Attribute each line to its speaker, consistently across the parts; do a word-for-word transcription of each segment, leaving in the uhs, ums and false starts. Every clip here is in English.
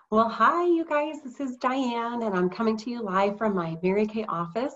Speaker 1: Well, hi, you guys. This is Diane, and I'm coming to you live from my Mary Kay office.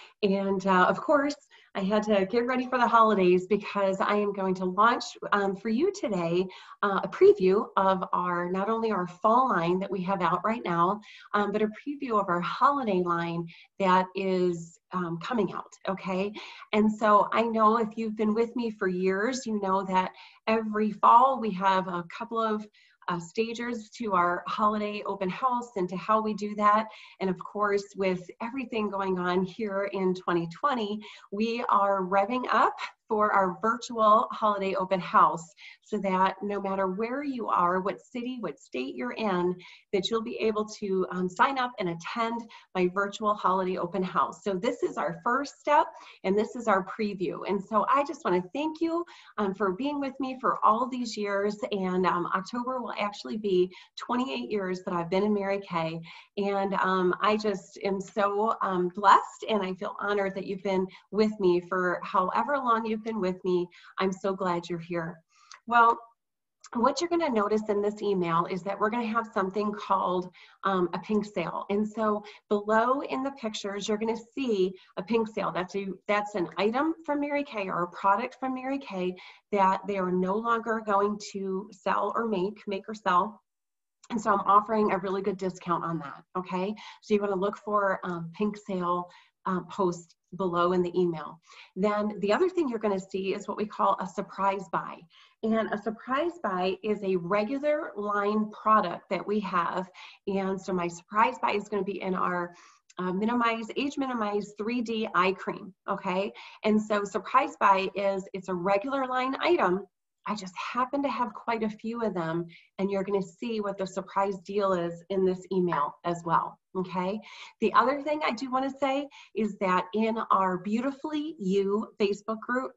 Speaker 1: And uh, of course, I had to get ready for the holidays because I am going to launch um, for you today uh, a preview of our not only our fall line that we have out right now, um, but a preview of our holiday line that is um, coming out. Okay, and so I know if you've been with me for years, you know that every fall we have a couple of uh, stagers to our holiday open house and to how we do that. And of course, with everything going on here in twenty twenty, we are revving up for our virtual holiday open house so that no matter where you are, what city, what state you're in, that you'll be able to um, sign up and attend my virtual holiday open house. So this is our first step and this is our preview. And so I just want to thank you um, for being with me for all these years. And um, October will actually be twenty-eight years that I've been in Mary Kay. And um, I just am so um, blessed and I feel honored that you've been with me for however long you've been with me. I'm so glad you're here. Well, what you're going to notice in this email is that we're going to have something called um, a pink sale. And so below in the pictures, you're going to see a pink sale. That's a that's an item from Mary Kay or a product from Mary Kay that they are no longer going to sell or make, make or sell. And so I'm offering a really good discount on that, okay? So you want to look for um, pink sale um, post below in the email. Then the other thing you're going to see is what we call a surprise buy. And a surprise buy is a regular line product that we have. And so my surprise buy is going to be in our uh, minimize, age minimize three D eye cream, okay? And so surprise buy is, it's a regular line item. I just happen to have quite a few of them, and you're going to see what the surprise deal is in this email as well, okay? The other thing I do want to say is that in our Beautifully You Facebook group,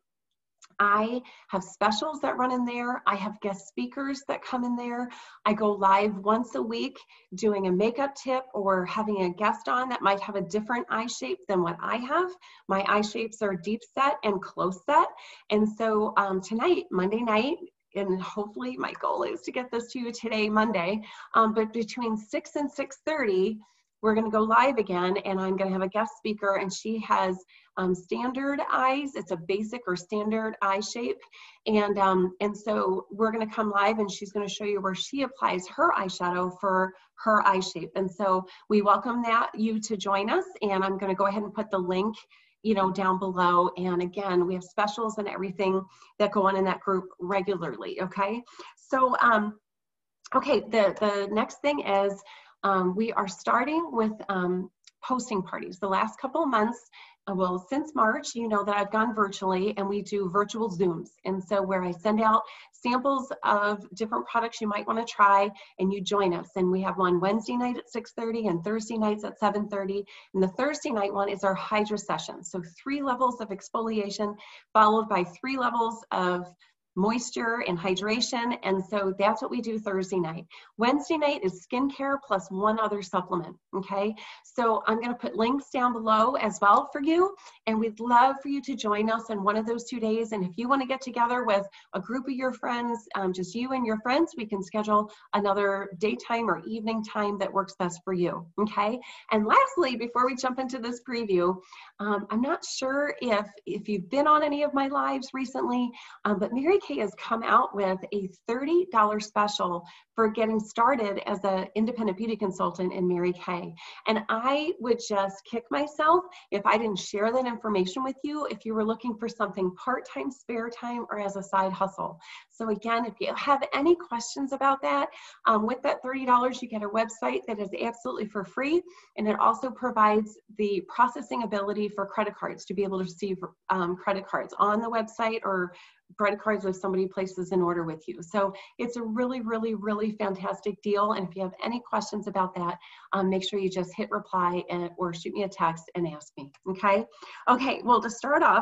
Speaker 1: I have specials that run in there. I have guest speakers that come in there. I go live once a week doing a makeup tip or having a guest on that might have a different eye shape than what I have. My eye shapes are deep set and close set. And so um, tonight, Monday night, and hopefully my goal is to get this to you today, Monday, um, but between six and six thirty, we're going to go live again, and I'm going to have a guest speaker, and she has um, standard eyes. It's a basic or standard eye shape, and um, and so we're going to come live, and she's going to show you where she applies her eyeshadow for her eye shape. And so we welcome that you to join us, and I'm going to go ahead and put the link, you know, down below. And again, we have specials and everything that go on in that group regularly. Okay, so um, okay, the the next thing is. Um, we are starting with um, posting parties. The last couple of months, uh, well, since March, you know that I've gone virtually and we do virtual Zooms. And so where I send out samples of different products you might want to try and you join us. And we have one Wednesday night at six thirty and Thursday nights at seven thirty. And the Thursday night one is our Hydra session. So three levels of exfoliation followed by three levels of moisture and hydration, and so that's what we do Thursday night. Wednesday night is skincare plus one other supplement, okay? So I'm going to put links down below as well for you, and we'd love for you to join us on one of those two days. And if you want to get together with a group of your friends, um, just you and your friends, we can schedule another daytime or evening time that works best for you, okay? And lastly, before we jump into this preview, um, I'm not sure if, if you've been on any of my lives recently, um, but Mary Kay has come out with a thirty dollar special for getting started as an independent beauty consultant in Mary Kay. And I would just kick myself if I didn't share that information with you if you were looking for something part-time, spare time, or as a side hustle. So again, if you have any questions about that, um, with that thirty dollars, you get a website that is absolutely for free. And it also provides the processing ability for credit cards to be able to receive um, credit cards on the website or credit cards if somebody places an order with you. So it's a really, really, really fantastic deal. And if you have any questions about that, um, make sure you just hit reply and, or shoot me a text and ask me, okay? Okay, well, to start off,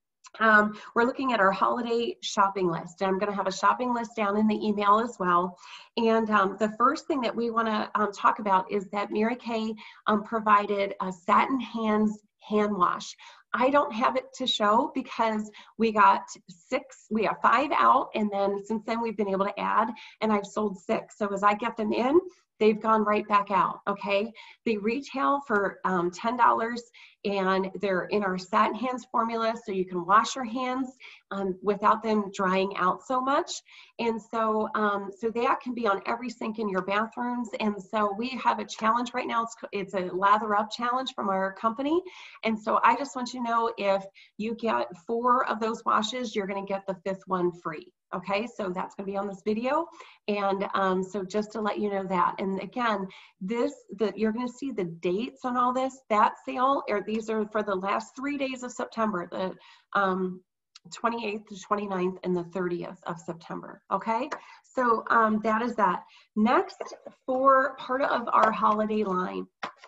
Speaker 1: um, we're looking at our holiday shopping list. And I'm gonna have a shopping list down in the email as well. And um, the first thing that we wanna um, talk about is that Mary Kay um, provided a Satin Hands hand wash. I don't have it to show because we got six, we have five out, and then since then we've been able to add, and I've sold six. So as I get them in, they've gone right back out, okay? They retail for um, ten dollars, and they're in our satin hands formula, so you can wash your hands um, without them drying out so much. And so, um, so that can be on every sink in your bathrooms. And so we have a challenge right now. It's, it's a lather up challenge from our company. And so I just want you to know, if you get four of those washes, you're gonna get the fifth one free. Okay, so that's gonna be on this video. And um, so just to let you know that. And again, this, the, you're gonna see the dates on all this. That sale, or these are for the last three days of September, the um, twenty-eighth to twenty-ninth and the thirtieth of September, okay? So um, that is that. Next, for part of our holiday line,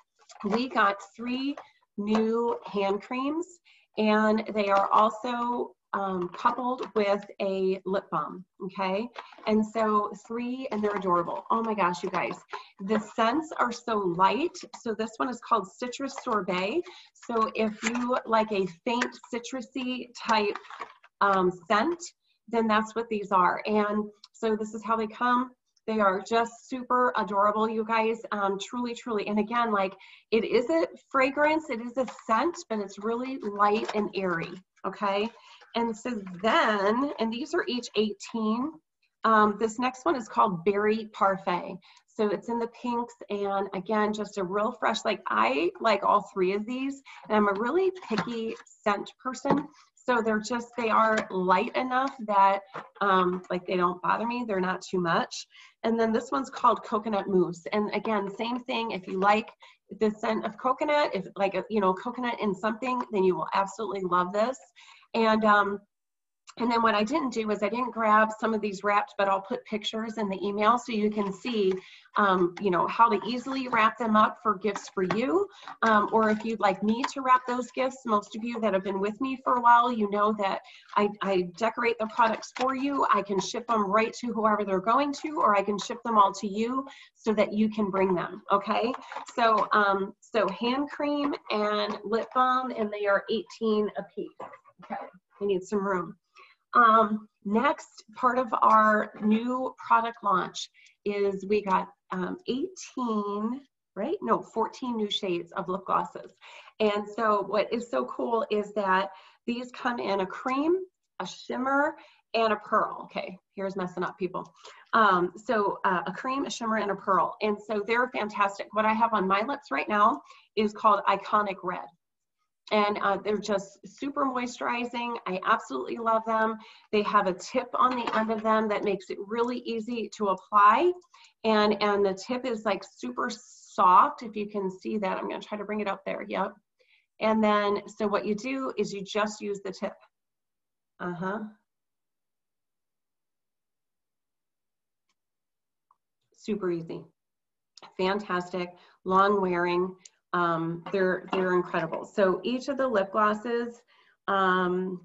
Speaker 1: we got three new hand creams, and they are also um, coupled with a lip balm, okay? And so three, and they're adorable. Oh my gosh, you guys. The scents are so light. So this one is called Citrus Sorbet. So if you like a faint citrusy type um, scent, then that's what these are. And so this is how they come. They are just super adorable, you guys, um, truly, truly. And again, like, it is a fragrance, it is a scent, but it's really light and airy, okay? And so then, and these are each eighteen. Um, this next one is called Berry Parfait. So it's in the pinks, and again, just a real fresh, like, I like all three of these, and I'm a really picky scent person. So they're just, they are light enough that um, like they don't bother me. They're not too much. And then this one's called Coconut Mousse. And again, same thing. If you like the scent of coconut, if like, a, you know, coconut in something, then you will absolutely love this. And um, And then what I didn't do is I didn't grab some of these wrapped, but I'll put pictures in the email so you can see, um, you know, how to easily wrap them up for gifts for you. Um, or if you'd like me to wrap those gifts, most of you that have been with me for a while, you know that I, I decorate the products for you. I can ship them right to whoever they're going to, or I can ship them all to you so that you can bring them, okay? So, um, so hand cream and lip balm, and they are eighteen a piece, okay? We need some room. Um, next part of our new product launch is we got um, eighteen, right? No, fourteen new shades of lip glosses. And so what is so cool is that these come in a cream, a shimmer, and a pearl. Okay, here's messing up, people. Um, so uh, a cream, a shimmer, and a pearl. And so they're fantastic. What I have on my lips right now is called Iconic Red. And uh, they're just super moisturizing. I absolutely love them. They have a tip on the end of them that makes it really easy to apply. And, and the tip is like super soft, if you can see that. I'm gonna try to bring it up there, yep. And then, so what you do is you just use the tip. Uh-huh. Super easy. Fantastic, long wearing. Um, they're, they're incredible. So each of the lip glosses um,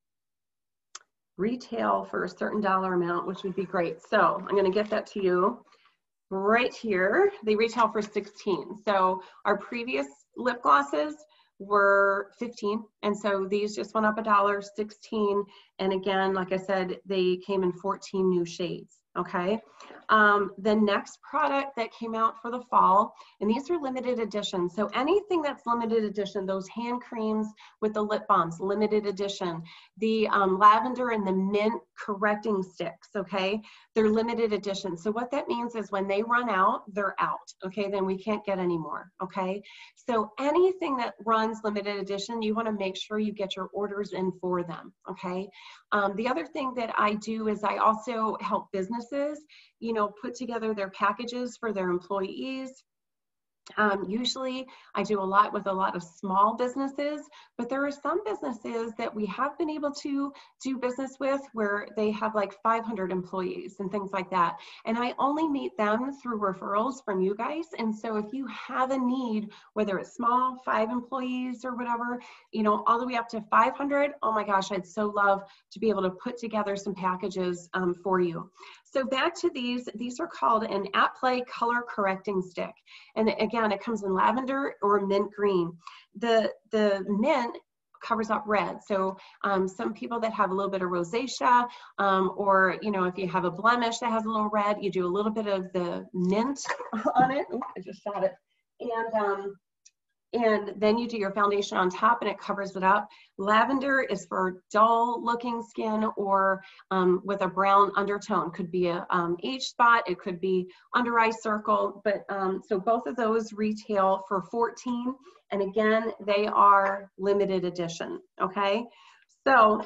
Speaker 1: retail for a certain dollar amount, which would be great. So I'm gonna get that to you right here. They retail for sixteen. So our previous lip glosses were fifteen. And so these just went up a dollar, sixteen. And again, like I said, they came in fourteen new shades. Okay. Um, the next product that came out for the fall, and these are limited edition. So anything that's limited edition, those hand creams with the lip balms, limited edition, the um, lavender and the mint correcting sticks, okay? They're limited edition. So what that means is when they run out, they're out, okay? Then we can't get any more, okay? So anything that runs limited edition, you wanna make sure you get your orders in for them, okay? Um, the other thing that I do is I also help businesses, you know, put together their packages for their employees. Um, usually I do a lot with a lot of small businesses, but there are some businesses that we have been able to do business with where they have like five hundred employees and things like that. And I only meet them through referrals from you guys. And so if you have a need, whether it's small, five employees or whatever, you know, all the way up to five hundred, oh my gosh, I'd so love to be able to put together some packages um, for you. So back to these, these are called an At Play Color Correcting Stick. And again, it comes in lavender or mint green. The, the mint covers up red. So um, some people that have a little bit of rosacea, um, or, you know, if you have a blemish that has a little red, you do a little bit of the mint on it. Ooh, I just shot it. And, um, and then you do your foundation on top and it covers it up. Lavender is for dull looking skin or um, with a brown undertone. Could be a um, age spot, it could be under eye circle, but um, so both of those retail for fourteen dollars. And again, they are limited edition, okay? So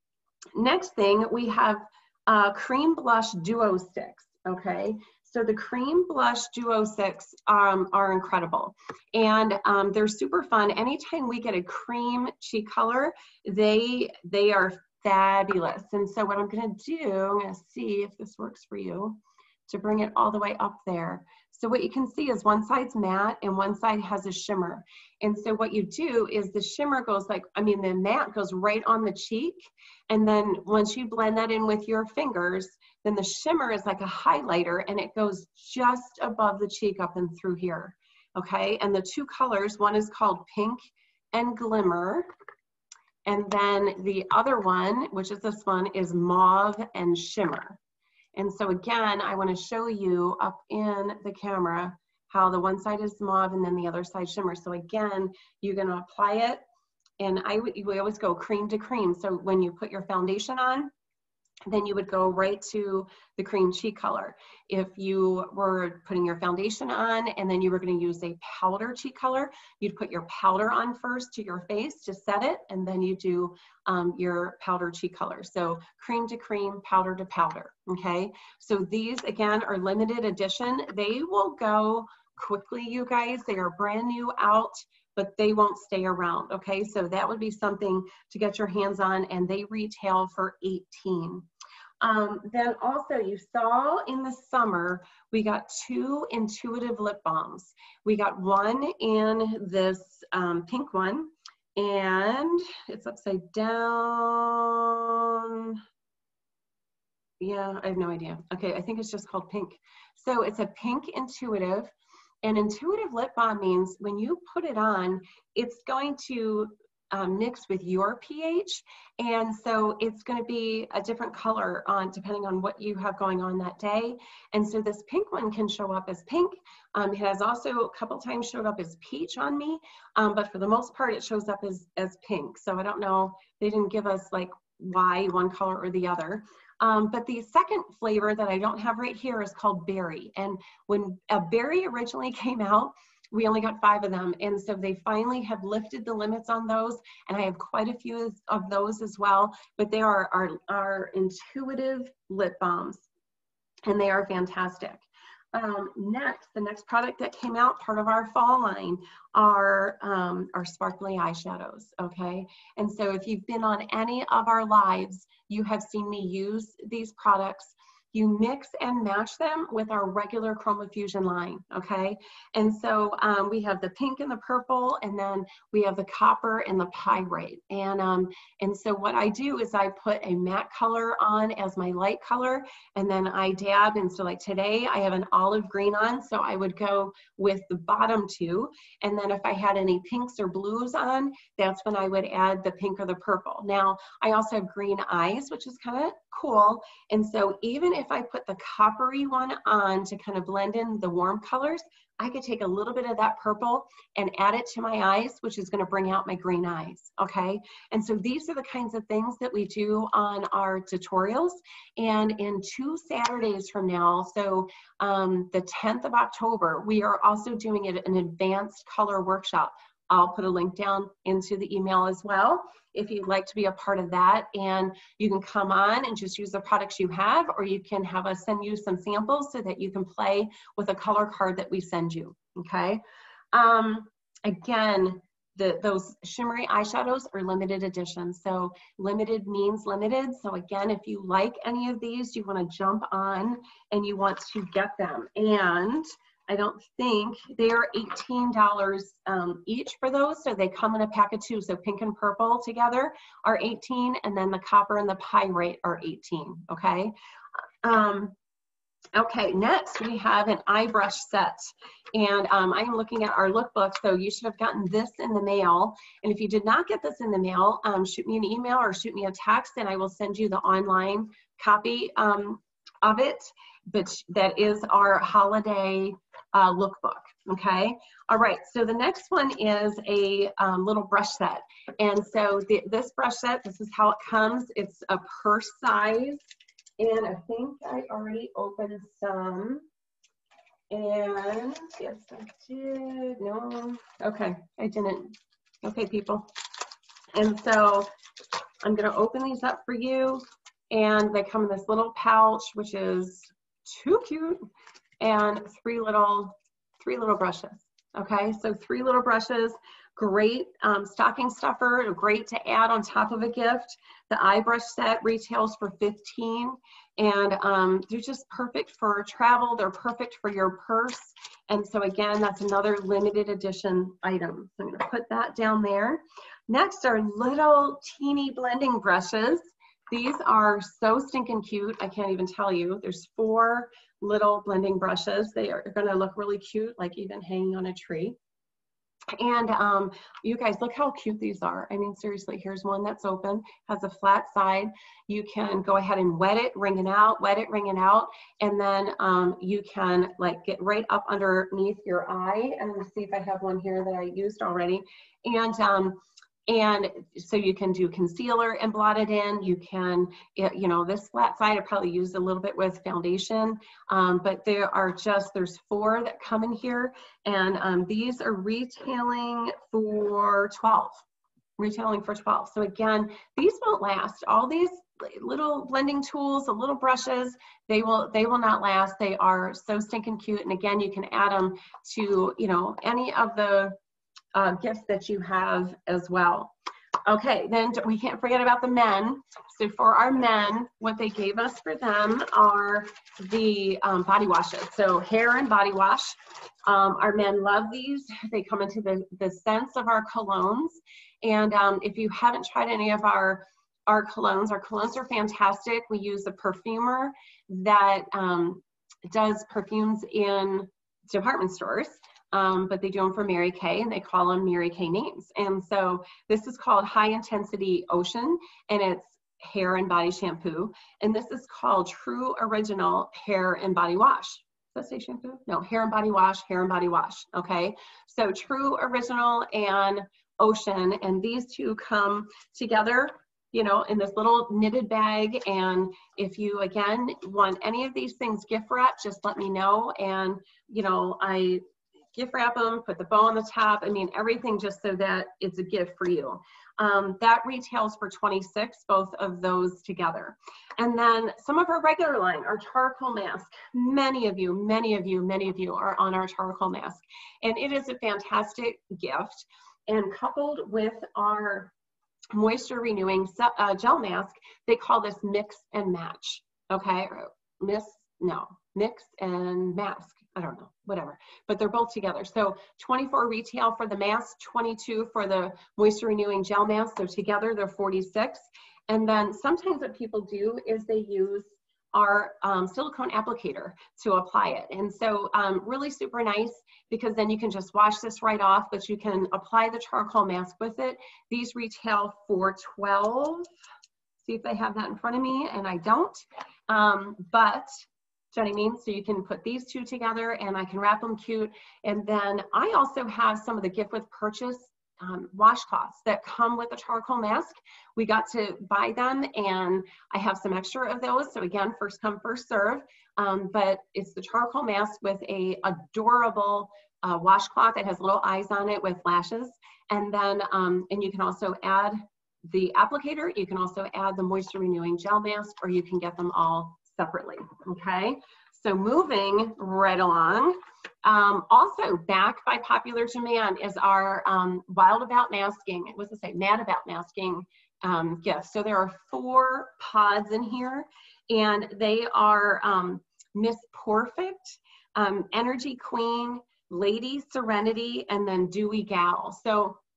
Speaker 1: next thing, we have uh, Cream Blush Duo Sticks, okay? So the Cream Blush Duo Sticks um, are incredible. And um, they're super fun. Anytime we get a cream cheek color, they, they are fabulous. And so what I'm gonna do, I'm gonna see if this works for you, to bring it all the way up there. So what you can see is one side's matte and one side has a shimmer. And so what you do is the shimmer goes like, I mean, the matte goes right on the cheek. And then once you blend that in with your fingers, then the shimmer is like a highlighter and it goes just above the cheek up and through here. Okay, and the two colors, one is called Pink and Glimmer. And then the other one, which is this one, is Mauve and Shimmer. And so again, I want to show you up in the camera how the one side is mauve and then the other side shimmer. So again, you're going to apply it, and I we always go cream to cream. So when you put your foundation on, then you would go right to the cream cheek color. If you were putting your foundation on and then you were going to use a powder cheek color, you'd put your powder on first to your face to set it, and then you do um, your powder cheek color. So cream to cream, powder to powder, okay? So these, again, are limited edition. They will go quickly, you guys. They are brand new out, but they won't stay around, okay? So that would be something to get your hands on, and they retail for eighteen. Um, then also you saw in the summer, we got two intuitive lip balms. We got one in this um, pink one, and it's upside down. Yeah, I have no idea. Okay, I think it's just called pink. So it's a pink intuitive. And intuitive lip balm means when you put it on, it's going to um, mix with your pH. And so it's going to be a different color on depending on what you have going on that day. And so this pink one can show up as pink. Um, it has also a couple times showed up as peach on me, um, but for the most part, it shows up as, as pink. So I don't know, they didn't give us like why one color or the other. Um, but the second flavor that I don't have right here is called berry. And when a berry originally came out, we only got five of them. And so they finally have lifted the limits on those. And I have quite a few of those as well. But they are our, our intuitive lip balms. And they are fantastic. Um, next, the next product that came out, part of our fall line, are um, our sparkly eyeshadows, okay? And so if you've been on any of our lives, you have seen me use these products. You mix and match them with our regular ChromaFusion line, okay? And so um, we have the pink and the purple, and then we have the copper and the pyrite. And, um, and so what I do is I put a matte color on as my light color, and then I dab. And so like today, I have an olive green on, so I would go with the bottom two. And then if I had any pinks or blues on, that's when I would add the pink or the purple. Now, I also have green eyes, which is kind of cool. And so even if I put the coppery one on to kind of blend in the warm colors, I could take a little bit of that purple and add it to my eyes, which is going to bring out my green eyes, okay? And so these are the kinds of things that we do on our tutorials. And in two Saturdays from now, so um, the tenth of October, we are also doing it an advanced color workshop. I'll put a link down into the email as well if you'd like to be a part of that. And you can come on and just use the products you have, or you can have us send you some samples so that you can play with a color card that we send you, okay? Um, again, the, those shimmery eyeshadows are limited edition. So limited means limited. So again, if you like any of these, you wanna jump on and you want to get them. And I don't think they are eighteen dollars um, each for those. So they come in a pack of two. So pink and purple together are eighteen, and then the copper and the pyrite are eighteen, okay? Um, Okay, next we have an eye brush set, and um, I am looking at our lookbook, so you should have gotten this in the mail. And if you did not get this in the mail, um, shoot me an email or shoot me a text, and I will send you the online copy um, of it. But that is our holiday uh, lookbook. Okay. All right. So the next one is a um, little brush set, and so the, this brush set, this is how it comes. It's a purse size. And I think I already opened some. And yes, I did. No. Okay, I didn't. Okay, people. And so I'm going to open these up for you. And they come in this little pouch, which is too cute. And three little, three little brushes. Okay, so three little brushes. Great um, stocking stuffer, great to add on top of a gift. The eye brush set retails for fifteen dollars, and um, they're just perfect for travel. They're perfect for your purse. And so again, that's another limited edition item. So I'm gonna put that down there. Next are little teeny blending brushes. These are so stinking cute. I can't even tell you. There's four little blending brushes. They are gonna look really cute, like even hanging on a tree. And um, you guys, look how cute these are. I mean, seriously, here's one that's open, has a flat side. You can go ahead and wet it, wring it out, wet it, wring it out, and then um, you can like get right up underneath your eye. And let me see if I have one here that I used already. And um, And so you can do concealer and blot it in. You can, you know, this flat side I probably used a little bit with foundation, um, but there are just, there's four that come in here, and um, these are retailing for twelve, retailing for twelve. So again, these won't last. All these little blending tools, the little brushes, they will, they will not last. They are so stinking cute. And again, you can add them to, you know, any of the Uh, gifts that you have as well. Okay, then we can't forget about the men. So for our men, what they gave us for them are the um, body washes. So hair and body wash. Um, our men love these. They come into the, the scents of our colognes. And um, if you haven't tried any of our, our colognes, our colognes are fantastic. We use a perfumer that um, does perfumes in department stores. Um, but they do them for Mary Kay, and they call them Mary Kay names. And so this is called High Intensity Ocean, and it's hair and body shampoo. And this is called True Original Hair and Body Wash. Does that say shampoo? No, hair and body wash, hair and body wash, okay? So True Original and Ocean, and these two come together, you know, in this little knitted bag. And if you, again, want any of these things gift wrapped, just let me know. And, you know, I gift wrap them, put the bow on the top. I mean, everything just so that it's a gift for you. Um, that retails for twenty-six, both of those together. And then some of our regular line, our charcoal mask. Many of you, many of you, many of you are on our charcoal mask. And it is a fantastic gift. And coupled with our moisture renewing uh, gel mask, they call this mix and match. Okay, miss, no, mix and mask. I don't know, whatever, but they're both together. So twenty-four retail for the mask, twenty-two for the moisture renewing gel mask. So together they're forty-six. And then sometimes what people do is they use our um, silicone applicator to apply it. And so um, really super nice, because then you can just wash this right off, but you can apply the charcoal mask with it. These retail for twelve. See if they have that in front of me, and I don't, um, but do you know what I mean? So you can put these two together, and I can wrap them cute. And then I also have some of the gift with purchase um, washcloths that come with a charcoal mask. We got to buy them, and I have some extra of those. So again, first come, first serve. Um, but it's the charcoal mask with a adorable uh, washcloth that has little eyes on it with lashes. And then, um, and you can also add the applicator. You can also add the moisture renewing gel mask, or you can get them all separately, okay? So moving right along, um, also back by popular demand is our um, Wild About Masking, what's it say, Mad About Masking um, gift. So there are four pods in here, and they are um, Miss Perfect, um, Energy Queen, Lady Serenity, and then Dewy Gal. So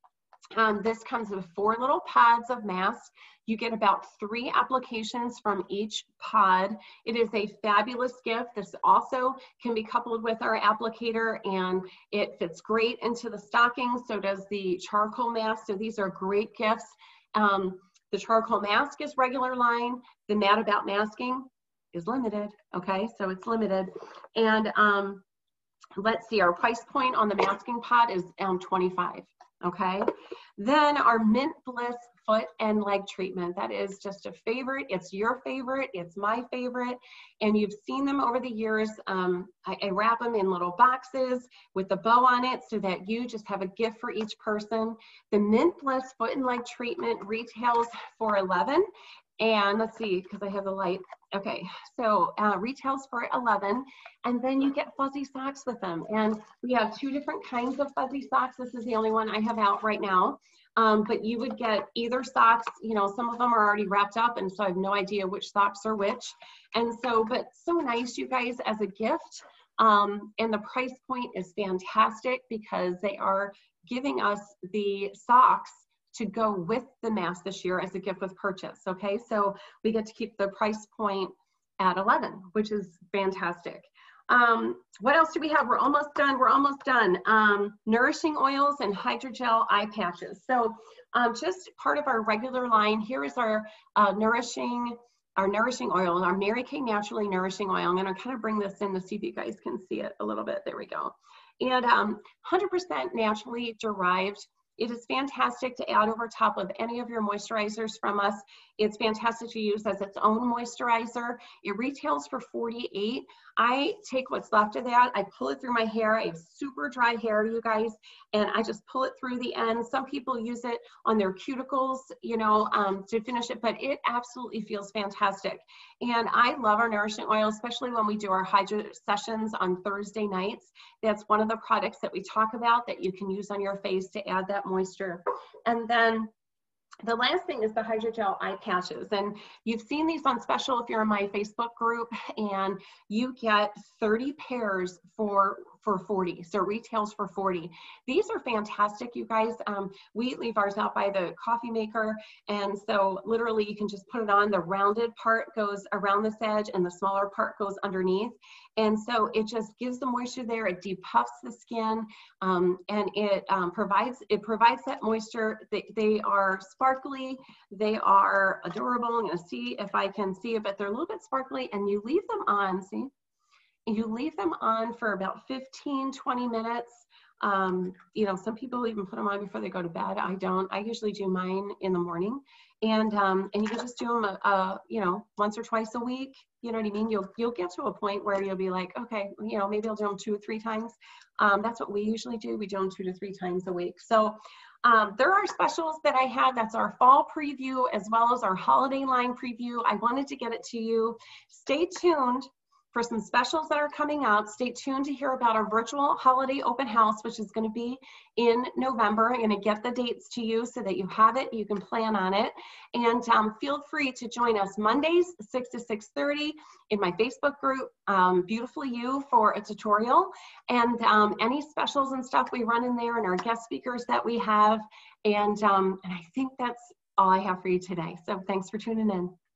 Speaker 1: Um, this comes with four little pods of masks. You get about three applications from each pod. It is a fabulous gift. This also can be coupled with our applicator, and it fits great into the stocking. So does the charcoal mask. So these are great gifts. Um, the charcoal mask is regular line. The Mad About Masking is limited. Okay, so it's limited. And um, let's see, our price point on the masking pod is um, twenty-five. Okay, then our Mint Bliss foot and leg treatment. That is just a favorite. It's your favorite. It's my favorite. And you've seen them over the years. Um, I, I wrap them in little boxes with the bow on it so that you just have a gift for each person. The Mint Bliss foot and leg treatment retails for eleven. And let's see, because I have the light. Okay, so uh, retails for eleven, and then you get fuzzy socks with them. And we have two different kinds of fuzzy socks. This is the only one I have out right now. Um, but you would get either socks. You know, some of them are already wrapped up, and so I have no idea which socks are which. And so, but so nice, you guys, as a gift. Um, and the price point is fantastic because they are giving us the socks to go with the mask this year as a gift with purchase. Okay, so we get to keep the price point at eleven, which is fantastic. Um, what else do we have? We're almost done. We're almost done. Um, nourishing oils and hydrogel eye patches. So um, just part of our regular line. Here is our uh, nourishing, our nourishing oil, our Mary Kay Naturally Nourishing Oil. I'm going to kind of bring this in to see if you guys can see it a little bit. There we go. And um, one hundred percent naturally derived. It is fantastic to add over top of any of your moisturizers from us. It's fantastic to use as its own moisturizer. It retails for forty-eight. I take what's left of that, I pull it through my hair. I have super dry hair, you guys, and I just pull it through the end. Some people use it on their cuticles, you know, um, to finish it, but it absolutely feels fantastic. And I love our nourishing oil, especially when we do our hydro sessions on Thursday nights. That's one of the products that we talk about that you can use on your face to add that moisture. And then the last thing is the hydrogel eye patches, and you've seen these on special if you're in my Facebook group, and you get thirty pairs for for forty, so retails for forty. These are fantastic, you guys. Um, we leave ours out by the coffee maker, and so literally you can just put it on. The rounded part goes around this edge, and the smaller part goes underneath, and so it just gives the moisture there. It depuffs the skin, um, and it um, provides it provides that moisture. They, they are sparkly, they are adorable. I'm going to see if I can see it, but they're a little bit sparkly, and you leave them on. See. You leave them on for about fifteen, twenty minutes. Um, you know, some people even put them on before they go to bed. I don't. I usually do mine in the morning. And um, and you can just do them, a, a, you know, once or twice a week. You know what I mean? You'll, you'll get to a point where you'll be like, okay, you know, maybe I'll do them two or three times. Um, that's what we usually do. We do them two to three times a week. So um, there are specials that I have. That's our fall preview as well as our holiday line preview. I wanted to get it to you. Stay tuned for some specials that are coming out. Stay tuned to hear about our virtual holiday open house, which is going to be in November. I'm going to get the dates to you so that you have it, you can plan on it. And um, feel free to join us Mondays, six to six thirty in my Facebook group, um, Beautiful You, for a tutorial. And um, any specials and stuff we run in there, and our guest speakers that we have. And, um, and I think that's all I have for you today. So thanks for tuning in.